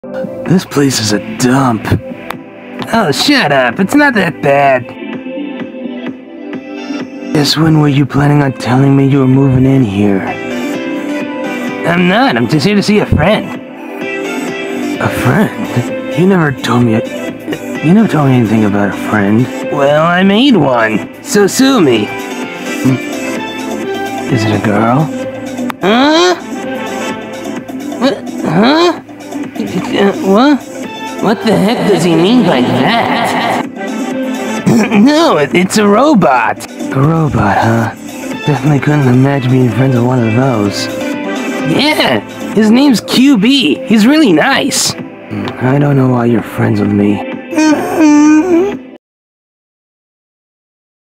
This place is a dump. Oh, shut up. It's not that bad. Guess when were you planning on telling me you were moving in here? I'm not. I'm just here to see a friend. A friend? You never told me anything about a friend. Well, I made one. So sue me. Is it a girl? Huh? What? Huh? What? What the heck does he mean by that? No, it's a robot. A robot, huh? Definitely couldn't imagine being friends with one of those. Yeah, his name's QB. He's really nice. I don't know why you're friends with me.